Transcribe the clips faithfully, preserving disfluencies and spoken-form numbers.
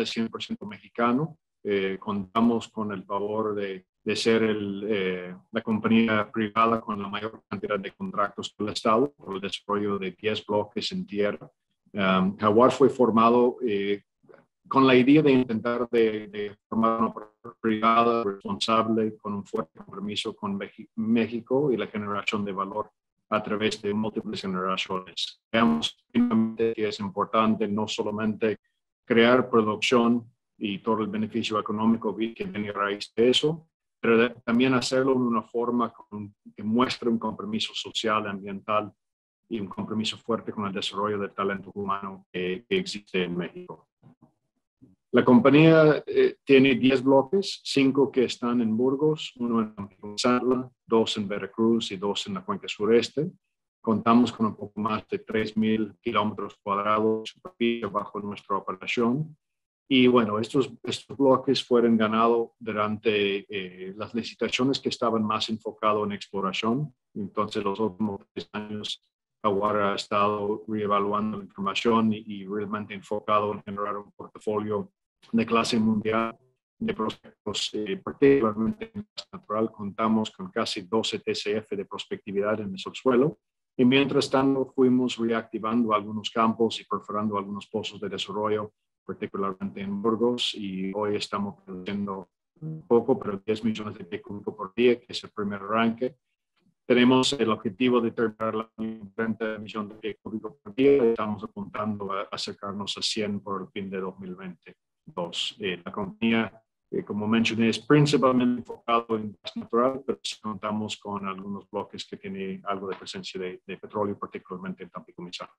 es cien por ciento mexicano. Eh, contamos con el favor de, de ser el, eh, la compañía privada con la mayor cantidad de contratos del Estado por el desarrollo de diez bloques en tierra. Um, Jaguar fue formado eh, con la idea de intentar de, de formar una operación privada responsable con un fuerte compromiso con México y la generación de valor a través de múltiples generaciones. Veamos que es importante no solamente crear producción y todo el beneficio económico que viene a raíz de eso, pero de, también hacerlo en una forma con, que muestre un compromiso social, ambiental y un compromiso fuerte con el desarrollo del talento humano que, que existe en México. La compañía eh, tiene diez bloques, cinco que están en Burgos, uno en Santla, dos en Veracruz y dos en la cuenca sureste. Contamos con un poco más de tres mil kilómetros cuadrados de superficie bajo nuestra operación. Y bueno, estos, estos bloques fueron ganados durante eh, las licitaciones que estaban más enfocados en exploración. Entonces, los últimos tres años, Jaguar ha estado reevaluando la información y, y realmente enfocado en generar un portafolio de clase mundial de prospectos, eh, particularmente en gas natural. Contamos con casi doce T C F de prospectividad en el subsuelo. Y mientras tanto, fuimos reactivando algunos campos y perforando algunos pozos de desarrollo, particularmente en Burgos, y hoy estamos produciendo un poco, pero diez millones de pie cúbico por día, que es el primer arranque. Tenemos el objetivo de terminar la treinta millones de pie cúbico por día. Estamos apuntando a acercarnos a cien por el fin de dos mil veintidós. Eh, la compañía, eh, como mencioné, es principalmente enfocado en gas natural, pero sí contamos con algunos bloques que tienen algo de presencia de, de petróleo, particularmente en Tampico-Misamis.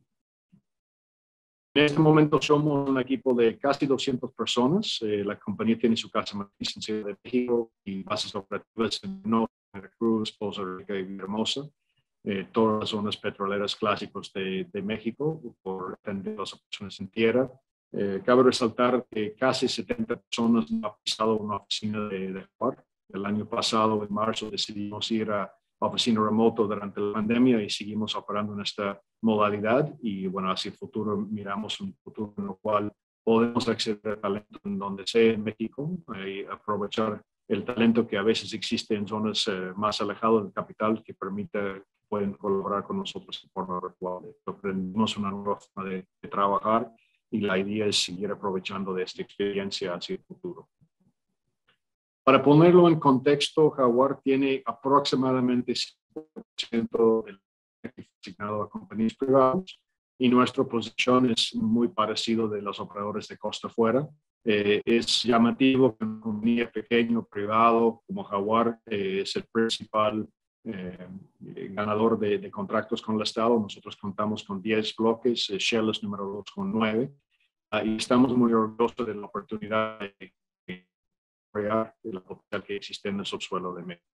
En este momento somos un equipo de casi doscientas personas. Eh, la compañía tiene su casa matriz en Ciudad de México y bases operativas en Norte, Veracruz, Poza Rica y Villahermosa. Eh, todas las zonas petroleras clásicos de, de México por atender las operaciones en tierra. Eh, cabe resaltar que casi setenta personas han pisado una oficina de, de Jaguar. El año pasado, en marzo, decidimos ir a oficina remoto durante la pandemia y seguimos operando en esta modalidad. Y bueno, hacia el futuro miramos un futuro en el cual podemos acceder al talento en donde sea en México y aprovechar el talento que a veces existe en zonas eh, más alejadas del capital que permite pueden colaborar con nosotros de forma virtual. Aprendimos una nueva forma de, de trabajar y la idea es seguir aprovechando de esta experiencia hacia el futuro. Para ponerlo en contexto, Jaguar tiene aproximadamente cinco por ciento del asignado a compañías privadas y nuestra posición es muy parecido de los operadores de costa afuera. Eh, es llamativo que una compañía pequeño, privado, como Jaguar, eh, es el principal eh, ganador de, de contratos con el Estado. Nosotros contamos con diez bloques, eh, Shell es número dos con nueve, uh, y estamos muy orgullosos de la oportunidad de la potencial que existe en el subsuelo de México.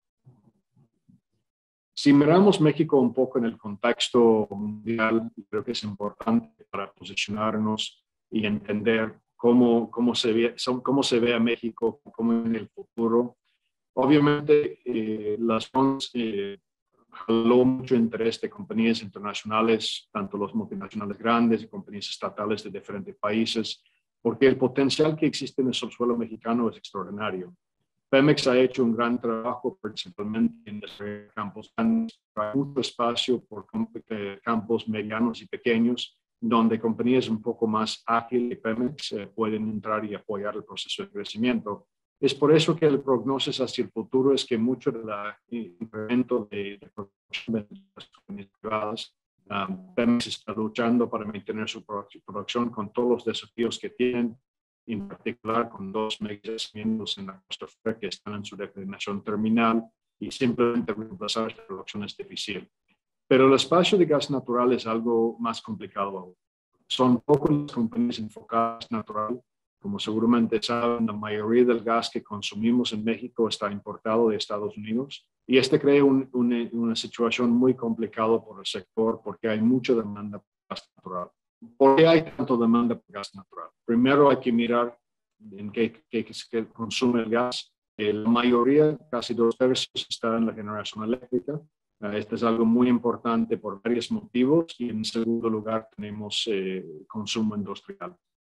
Si miramos México un poco en el contexto mundial, creo que es importante para posicionarnos y entender cómo, cómo, se, ve, cómo se ve a México, cómo en el futuro. Obviamente, eh, las zonas eh, jaló mucho interés de compañías internacionales, tanto los multinacionales grandes y compañías estatales de diferentes países, porque el potencial que existe en el subsuelo mexicano es extraordinario. Pemex ha hecho un gran trabajo, principalmente en los campos grandes, hay mucho espacio por campos medianos y pequeños, donde compañías un poco más ágiles de Pemex eh, pueden entrar y apoyar el proceso de crecimiento. Es por eso que el pronóstico hacia el futuro es que mucho del incremento de, de producción de las compañías privadas, um, Pemex está luchando para mantener su producción con todos los desafíos que tienen, en particular con dos megayacimientos en la costa afuera que están en su declinación terminal y simplemente reemplazar esta producción es difícil. Pero el espacio de gas natural es algo más complicado aún. Son pocas las compañías enfocadas en natural. Como seguramente saben, la mayoría del gas que consumimos en México está importado de Estados Unidos y este crea un, una, una situación muy complicada por el sector porque hay mucha demanda por gas natural. ¿Por qué hay tanta demanda por gas natural? Primero hay que mirar en qué, qué, qué consume el gas. Eh, la mayoría, casi dos tercios, está en la generación eléctrica. Uh, este es algo muy importante por varios motivos. Y en segundo lugar tenemos eh, consumo industrial.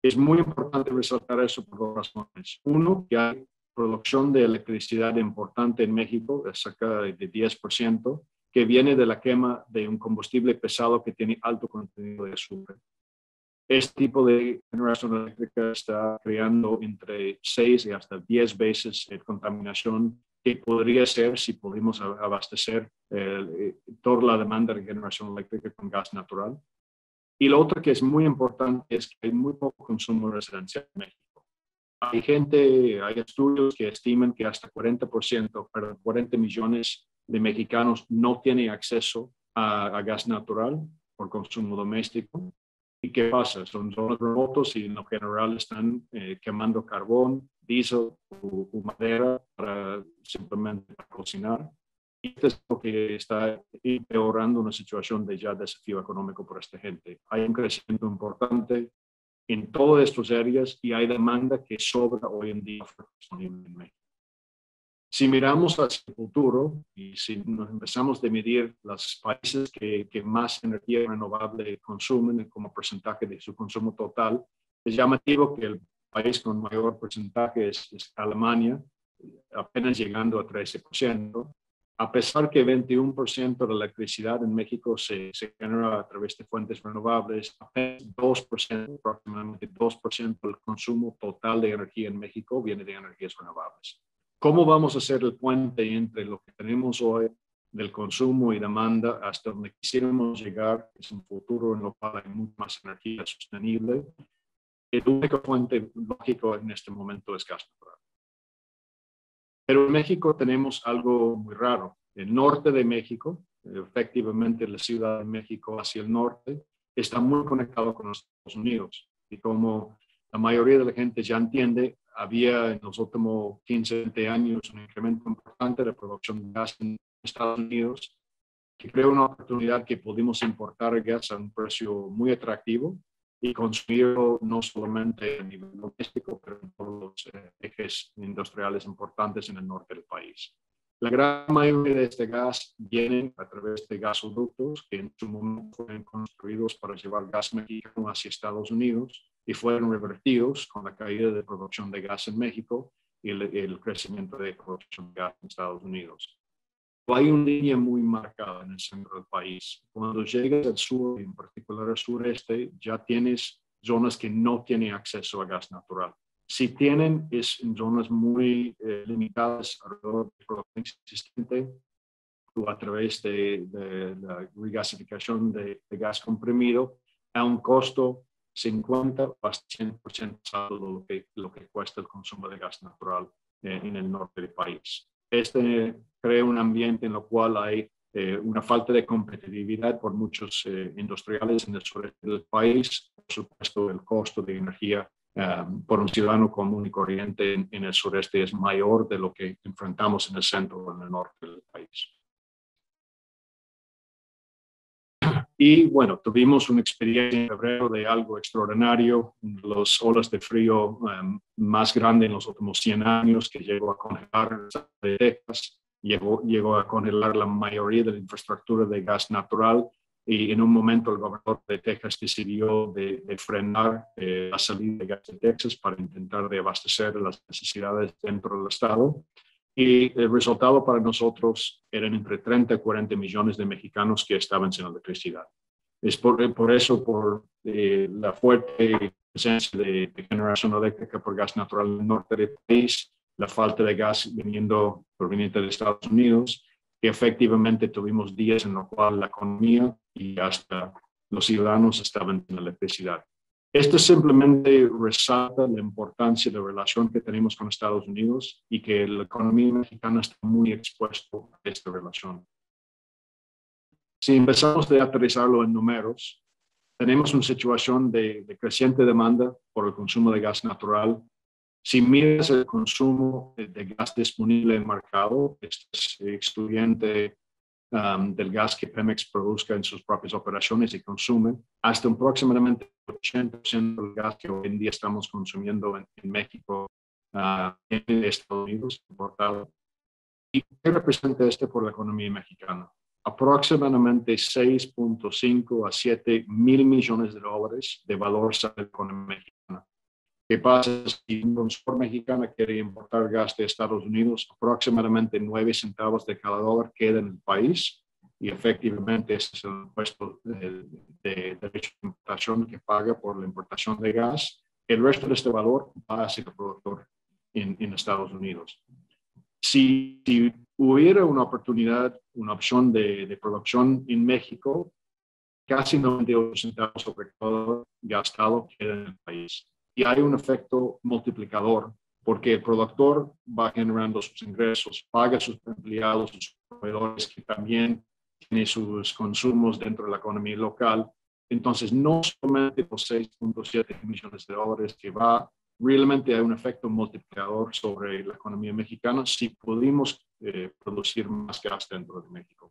Es muy importante resaltar eso por dos razones. Uno, que hay producción de electricidad importante en México, de cerca de diez por ciento, que viene de la quema de un combustible pesado que tiene alto contenido de azufre. Este tipo de generación eléctrica está creando entre seis y hasta diez veces de contaminación que podría ser si pudimos abastecer eh, toda la demanda de generación eléctrica con gas natural. Y lo otro que es muy importante es que hay muy poco consumo residencial en México. Hay gente, hay estudios que estiman que hasta cuarenta por ciento, perdón, cuarenta millones de mexicanos no tienen acceso a, a gas natural por consumo doméstico. ¿Y qué pasa? Son zonas remotos y en lo general están eh, quemando carbón, diésel o, o madera para simplemente para cocinar. Y esto es lo que está empeorando una situación de ya desafío económico por esta gente. Hay un crecimiento importante en todas estas áreas y hay demanda que sobra hoy en día disponible en México. Si miramos hacia el futuro y si nos empezamos a medir los países que, que más energía renovable consumen como porcentaje de su consumo total, es llamativo que el país con mayor porcentaje es, es Alemania, apenas llegando a trece por ciento. A pesar que veintiuno por ciento de la electricidad en México se, se genera a través de fuentes renovables, apenas dos por ciento, aproximadamente dos por ciento del consumo total de energía en México viene de energías renovables. ¿Cómo vamos a hacer el puente entre lo que tenemos hoy del consumo y demanda hasta donde quisiéramos llegar? Es un futuro en lo cual hay mucha más energía sostenible. El único fuente lógico en este momento es gas natural. Pero en México tenemos algo muy raro. El norte de México, efectivamente la Ciudad de México hacia el norte, está muy conectado con los Estados Unidos. Y como la mayoría de la gente ya entiende, había en los últimos quince, veinte años un incremento importante de producción de gas en Estados Unidos, que creó una oportunidad que pudimos importar gas a un precio muy atractivo y consumirlo no solamente a nivel doméstico, pero en todos los eh, ejes industriales importantes en el norte del país. La gran mayoría de este gas viene a través de gasoductos que en su momento fueron construidos para llevar gas mexicano hacia Estados Unidos y fueron revertidos con la caída de producción de gas en México y el, el crecimiento de producción de gas en Estados Unidos. Hay una línea muy marcada en el centro del país. Cuando llegas al sur, en particular al sureste, ya tienes zonas que no tienen acceso a gas natural. Si tienen, es en zonas muy eh, limitadas alrededor de la producción existente o a través de, de la regasificación de, de gas comprimido a un costo cincuenta o hasta cien por ciento de lo que, lo que cuesta el consumo de gas natural eh, en el norte del país. Este crea un ambiente en el cual hay eh, una falta de competitividad por muchos eh, industriales en el sureste del país. Por supuesto, el costo de energía um, por un ciudadano común y corriente en, en el sureste es mayor de lo que enfrentamos en el centro o en el norte del país. Y bueno, tuvimos una experiencia en febrero de algo extraordinario, las olas de frío um, más grandes en los últimos cien años, que llegó a congelar de Texas, llegó, llegó a congelar la mayoría de la infraestructura de gas natural y en un momento el gobernador de Texas decidió de, de frenar eh, la salida de gas de Texas para intentar de abastecer las necesidades dentro del estado. Y el resultado para nosotros eran entre treinta y cuarenta millones de mexicanos que estaban sin electricidad. Es por, por eso, por eh, la fuerte presencia de, de generación eléctrica por gas natural en el norte del país, la falta de gas viniendo proveniente de Estados Unidos, que efectivamente tuvimos días en los cuales la economía y hasta los ciudadanos estaban sin electricidad. Esto simplemente resalta la importancia de la relación que tenemos con Estados Unidos y que la economía mexicana está muy expuesta a esta relación. Si empezamos a aterrizarlo en números, tenemos una situación de, de creciente demanda por el consumo de gas natural. Si miras el consumo de, de gas disponible en el mercado, este es excluyente Um, del gas que Pemex produzca en sus propias operaciones y consume, hasta aproximadamente ochenta por ciento del gas que hoy en día estamos consumiendo en, en México uh, en Estados Unidos importado. ¿Y qué representa esto por la economía mexicana? Aproximadamente seis punto cinco a siete mil millones de dólares de valor sale la economía mexicana. ¿Qué pasa si un consumidor mexicano quiere importar gas de Estados Unidos? Aproximadamente nueve centavos de cada dólar queda en el país y efectivamente ese es el impuesto de, de derecho de importación que paga por la importación de gas. El resto de este valor va hacia el productor en, en Estados Unidos. Si, si hubiera una oportunidad, una opción de, de producción en México, casi noventa y ocho centavos sobre todo gastado queda en el país. Y hay un efecto multiplicador porque el productor va generando sus ingresos, paga a sus empleados, sus proveedores que también tienen sus consumos dentro de la economía local. Entonces, no solamente los seis punto siete millones de dólares que va, realmente hay un efecto multiplicador sobre la economía mexicana si pudimos eh, producir más gas dentro de México.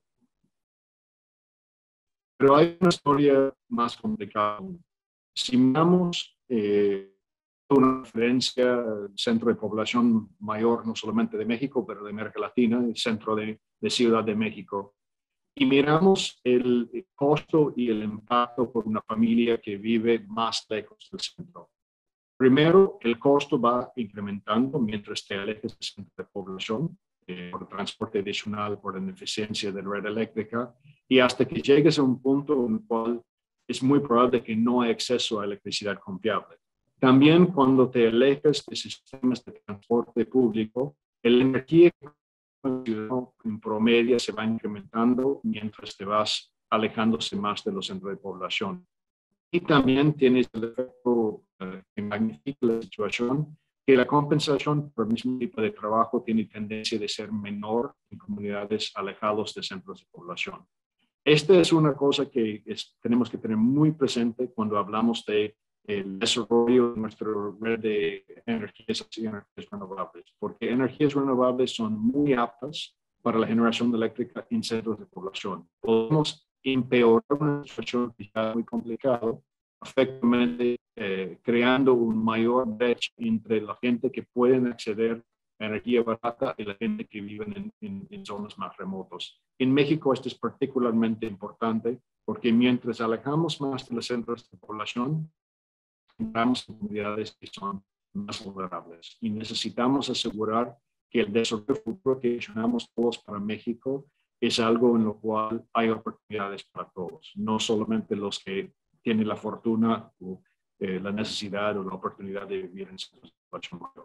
Pero hay una historia más complicada. Si miramos eh, una referencia al centro de población mayor, no solamente de México, pero de América Latina, el centro de, de Ciudad de México, y miramos el costo y el impacto por una familia que vive más lejos del centro. Primero, el costo va incrementando mientras te alejes del centro de población, eh, por transporte adicional, por la ineficiencia de la red eléctrica, y hasta que llegues a un punto en el cual es muy probable que no hay acceso a electricidad confiable. También cuando te alejas de sistemas de transporte público, la energía en promedio se va incrementando mientras te vas alejándose más de los centros de población. Y también tienes el efecto eh, que magnifica la situación, que la compensación por el mismo tipo de trabajo tiene tendencia de ser menor en comunidades alejadas de centros de población. Esta es una cosa que es, tenemos que tener muy presente cuando hablamos de el desarrollo de nuestra red de energías y energías renovables, porque energías renovables son muy aptas para la generación eléctrica en centros de población. Podemos empeorar una situación que está muy complicada, efectivamente eh, creando un mayor brecha entre la gente que pueden acceder a energía barata y la gente que vive en, en, en zonas más remotas. En México esto es particularmente importante porque mientras alejamos más de los centros de población, entramos en comunidades que son más vulnerables y necesitamos asegurar que el desarrollo futuro que visionamos todos para México es algo en lo cual hay oportunidades para todos, no solamente los que tienen la fortuna o eh, la necesidad o la oportunidad de vivir en centros de población mayor.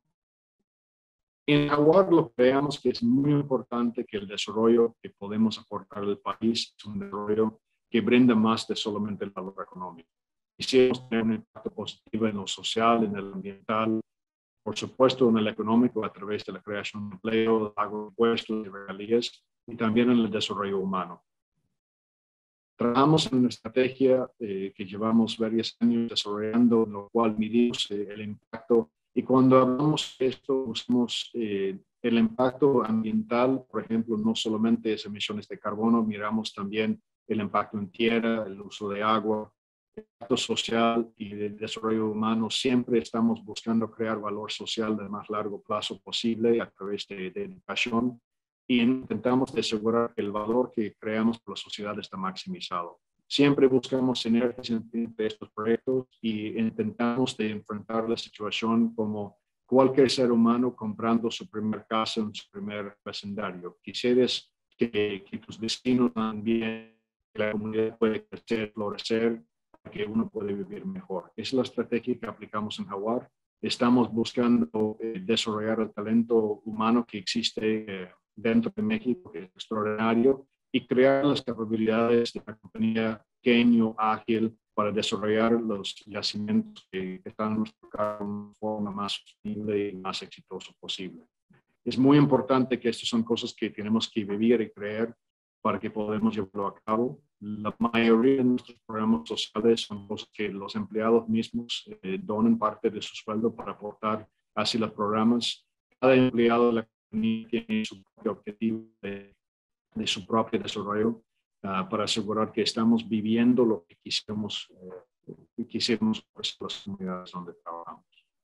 En Jaguar lo que veamos que es muy importante que el desarrollo que podemos aportar al país es un desarrollo que brinda más de solamente el valor económico. Quisiéramos tener un impacto positivo en lo social, en el ambiental, por supuesto en el económico a través de la creación de empleo, pago de impuestos y regalías, y también en el desarrollo humano. Trabajamos en una estrategia eh, que llevamos varios años desarrollando, en lo cual medimos eh, el impacto. Y cuando hablamos de esto, usamos eh, el impacto ambiental, por ejemplo, no solamente es emisiones de carbono, miramos también el impacto en tierra, el uso de agua, el impacto social y el desarrollo humano. Siempre estamos buscando crear valor social de más largo plazo posible a través de, de educación. Y intentamos asegurar que el valor que creamos por la sociedad está maximizado. Siempre buscamos sinergias entre estos proyectos y intentamos de enfrentar la situación como cualquier ser humano comprando su primer casa en su primer vecindario. Quisieras que, que tus vecinos también, que la comunidad puede crecer, florecer, para que uno pueda vivir mejor. Esa es la estrategia que aplicamos en Jaguar. Estamos buscando eh, desarrollar el talento humano que existe eh, dentro de México, que es extraordinario, y crear las capacidades de una compañía pequeña, ágil, para desarrollar los yacimientos que están en nuestro cargo de una forma más sostenible y más exitosa posible. Es muy importante que estas son cosas que tenemos que vivir y creer para que podamos llevarlo a cabo. La mayoría de nuestros programas sociales son cosas que los empleados mismos eh, donan parte de su sueldo para aportar hacia los programas. Cada empleado de la tiene su propio objetivo de, de su propio desarrollo uh, para asegurar que estamos viviendo lo que quisiéramos, eh, quisiéramos para las comunidades donde trabajamos.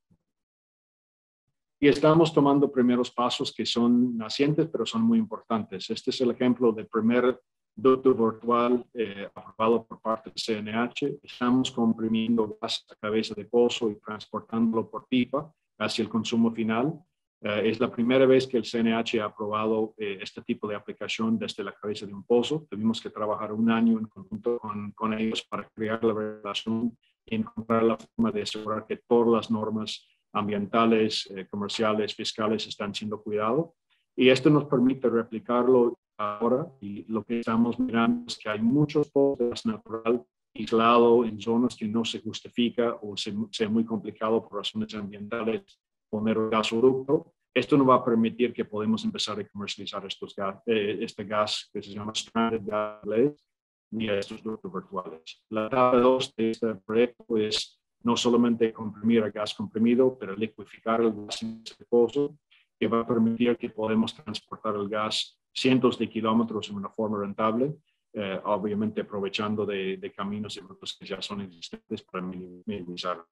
Y estamos tomando primeros pasos que son nacientes, pero son muy importantes. Este es el ejemplo del primer ducto virtual eh, aprobado por parte del C N H. Estamos comprimiendo gas a cabeza de pozo y transportándolo por pipa hacia el consumo final. Uh, es la primera vez que el C N H ha aprobado eh, este tipo de aplicación desde la cabeza de un pozo. Tuvimos que trabajar un año en conjunto con, con ellos para crear la relación y encontrar la forma de asegurar que todas las normas ambientales, eh, comerciales, fiscales están siendo cuidadas. Y esto nos permite replicarlo ahora, y lo que estamos mirando es que hay muchos pozos de gas natural aislado en zonas que no se justifica o se, sea muy complicado por razones ambientales poner un gasoducto. Esto nos va a permitir que podamos empezar a comercializar estos gas, eh, este gas que se llama stranded gas vía estos ductos virtuales. La etapa dos de este proyecto es no solamente comprimir el gas comprimido, pero liqueficar el gas en este pozo, que va a permitir que podamos transportar el gas cientos de kilómetros en una forma rentable, eh, obviamente aprovechando de, de caminos y rutas que ya son existentes para minimizar.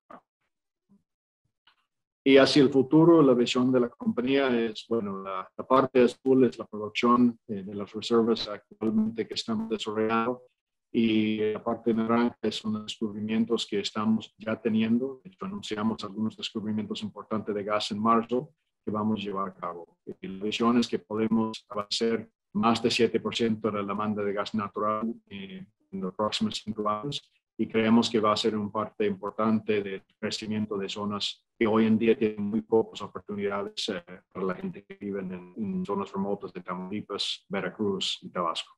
Y hacia el futuro, la visión de la compañía es, bueno, la, la parte azul es la producción eh, de las reservas actualmente que estamos desarrollando, y la parte naranja son los descubrimientos que estamos ya teniendo. De hecho, anunciamos algunos descubrimientos importantes de gas en marzo que vamos a llevar a cabo. Y la visión es que podemos hacer más de siete por ciento de la demanda de gas natural eh, en los próximos cinco años, y creemos que va a ser una parte importante del crecimiento de zonas que hoy en día tienen muy pocas oportunidades eh, para la gente que vive en, en zonas remotas de Tamaulipas, Veracruz y Tabasco.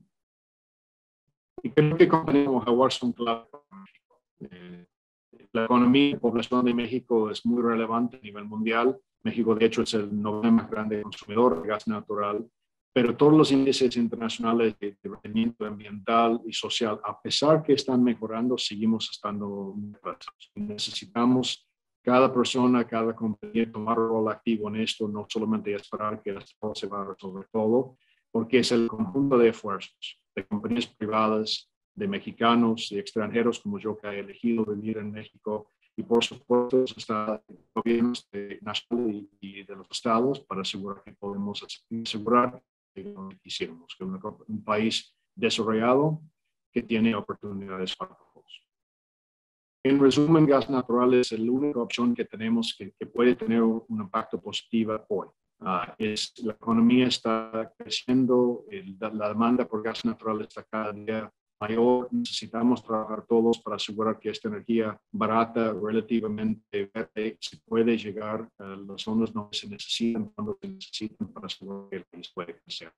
Y creo que compañías como Jaguar son clave. Eh, la economía y la población de México es muy relevante a nivel mundial. México, de hecho, es el noveno más grande consumidor de gas natural, pero todos los índices internacionales de rendimiento ambiental y social, a pesar que están mejorando, seguimos estando muy atrasados. Necesitamos cada persona, cada compañía tomar un rol activo en esto, no solamente esperar que esto se va a resolver todo, porque es el conjunto de esfuerzos de compañías privadas, de mexicanos, de extranjeros como yo que he elegido vivir en México, y por supuesto está el gobierno nacional y, y de los estados para asegurar que podemos asegurar que lo quisiéramos, que es un, un país desarrollado que tiene oportunidades para todos. En resumen, gas natural es la única opción que tenemos que, que puede tener un, un impacto positivo hoy. Uh, es, la economía está creciendo, el, la demanda por gas natural está cada día mayor. Necesitamos trabajar todos para asegurar que esta energía barata, relativamente verde, se puede llegar a las zonas donde se necesitan, cuando se necesitan, para asegurar que el país puede crecer.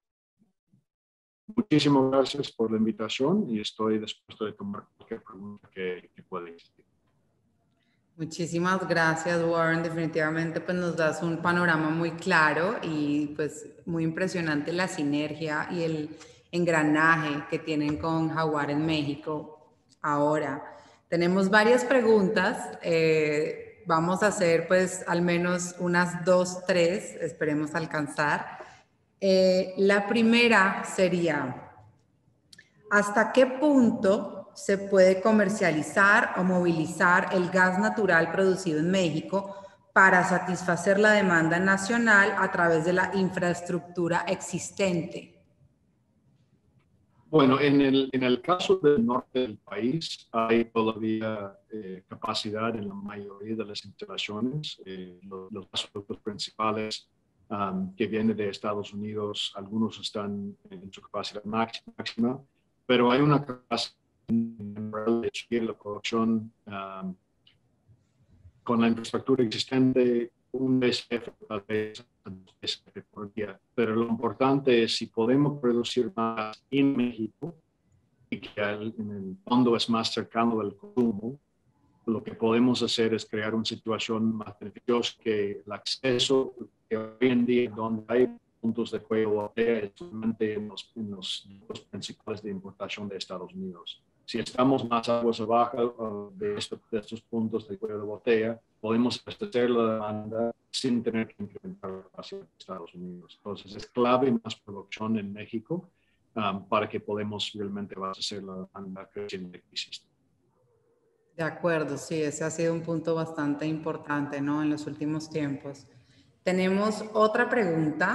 Muchísimas gracias por la invitación y estoy dispuesto a tomar cualquier pregunta que, que pueda existir. Muchísimas gracias, Warren. Definitivamente pues nos das un panorama muy claro y pues muy impresionante la sinergia y el engranaje que tienen con Jaguar en México. Ahora, tenemos varias preguntas. Eh, vamos a hacer pues al menos unas dos, tres, esperemos alcanzar. Eh, la primera sería, ¿hasta qué punto se puede comercializar o movilizar el gas natural producido en México para satisfacer la demanda nacional a través de la infraestructura existente? Bueno, en el, en el caso del norte del país hay todavía eh, capacidad en la mayoría de las instalaciones. Eh, los, los gasoductos principales um, que vienen de Estados Unidos, algunos están en su capacidad máxima, pero hay una capacidad de seguir la producción um, con la infraestructura existente, un B C F tal vez por día. Pero lo importante es si podemos producir más en México y que en el fondo es más cercano del consumo, lo que podemos hacer es crear una situación más beneficiosa, que el acceso que hoy en día donde hay puntos de cuello de botella es solamente en los, en los, los principales de importación de Estados Unidos. Si estamos más aguas abajo de, esto, de estos puntos de cuello de botella, podemos abastecer la demanda sin tener que incrementar la capacidad de Estados Unidos. Entonces, es clave más producción en México um, para que podamos realmente abastecer la demanda creciente que existe. De acuerdo, sí, ese ha sido un punto bastante importante, ¿no? En los últimos tiempos. Tenemos otra pregunta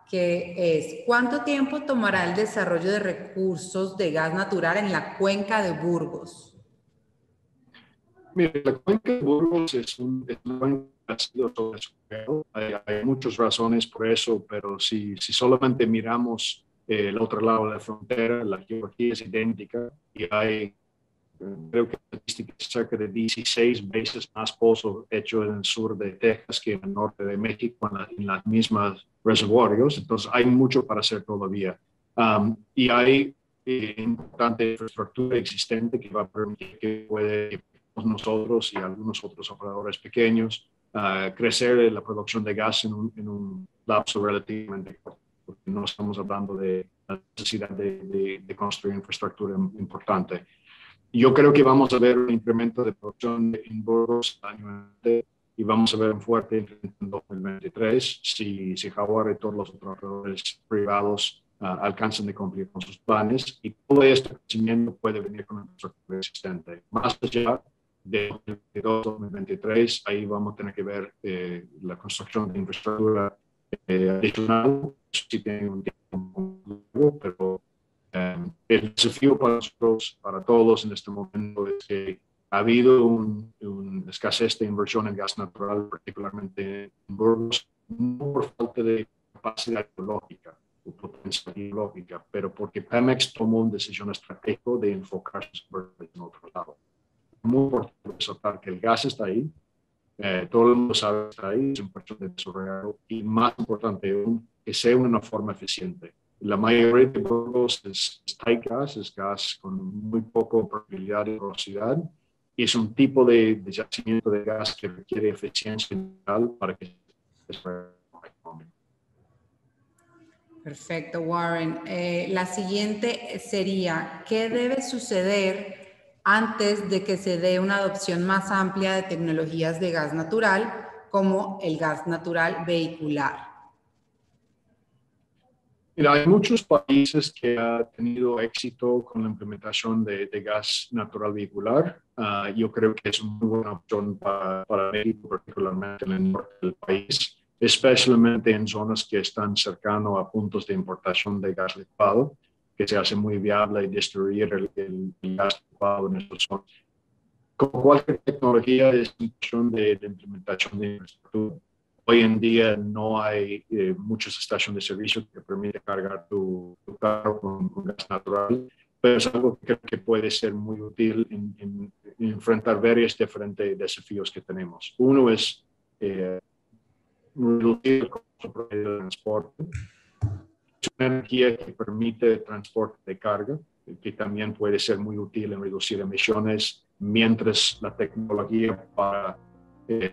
que es, ¿cuánto tiempo tomará el desarrollo de recursos de gas natural en la cuenca de Burgos? Mire, la cuenca de Burgos es un, es una cuenca que ha sido sobreexplorada. Hay, hay muchas razones por eso, pero si, si solamente miramos eh, el otro lado de la frontera, la geología es idéntica y hay, creo que estadísticas, cerca de dieciséis veces más pozos hechos en el sur de Texas que en el norte de México, en, la, en las mismas reservorios. Entonces, hay mucho para hacer todavía. Um, y hay eh, importante infraestructura existente que va a permitir que puede nosotros y algunos otros operadores pequeños uh, crecer la producción de gas en un, en un lapso relativamente corto, porque no estamos hablando de la necesidad de, de, de construir infraestructura importante. Yo creo que vamos a ver un incremento de producción en Burgos anualmente y vamos a ver un fuerte incremento en dos mil veintitrés si, si Jaguar y todos los otros operadores privados uh, alcanzan de cumplir con sus planes, y todo este crecimiento puede venir con una infraestructura existente. Más allá de dos mil veintidós dos mil veintitrés, ahí vamos a tener que ver eh, la construcción de infraestructura eh, adicional. Sí tiene un tiempo largo, pero Um, el desafío para nosotros, para todos en este momento, es que ha habido una un escasez de inversión en gas natural, particularmente en Burgos, no por falta de capacidad geológica o potencia geológica, pero porque Pemex tomó una decisión estratégica de enfocarse en otro lado. Es muy importante resaltar que el gas está ahí, eh, todo el mundo sabe que está ahí, es un proceso de desarrollo, y más importante aún, que sea de una forma eficiente. La mayoría de Burgos es, es tight gas, es gas con muy poco probabilidad de velocidad, y es un tipo de, de yacimiento de gas que requiere eficiencia para que se Perfecto, Warren. Eh, la siguiente sería, ¿qué debe suceder antes de que se dé una adopción más amplia de tecnologías de gas natural, como el gas natural vehicular? Mira, hay muchos países que han tenido éxito con la implementación de, de gas natural vehicular. Uh, yo creo que es una muy buena opción para, para México, particularmente en el norte del país, especialmente en zonas que están cercanos a puntos de importación de gas licuado, que se hace muy viable distribuir el, el, el gas licuado en estas zonas. Como cualquier tecnología, es una cuestión de, de implementación de infraestructura. Hoy en día no hay eh, muchas estaciones de servicio que permiten cargar tu, tu carro con, con gas natural, pero es algo que creo que puede ser muy útil en, en, en enfrentar varios diferentes desafíos que tenemos. Uno es eh, reducir el costo de transporte. Es una energía que permite transporte de carga, que también puede ser muy útil en reducir emisiones, mientras la tecnología para eh,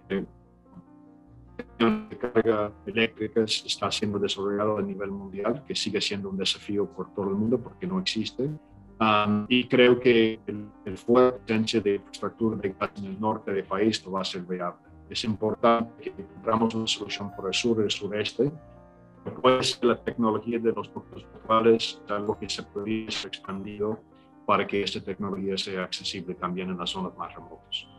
de carga eléctrica está siendo desarrollado a nivel mundial, que sigue siendo un desafío por todo el mundo porque no existe. Um, y creo que el, el fuerte presencia de infraestructura de gas en el norte del país lo va a ser viable. Es importante que encontramos una solución por el sur y el sureste. Puede ser la tecnología de los ductos actuales, algo que se podría ser expandido para que esta tecnología sea accesible también en las zonas más remotas.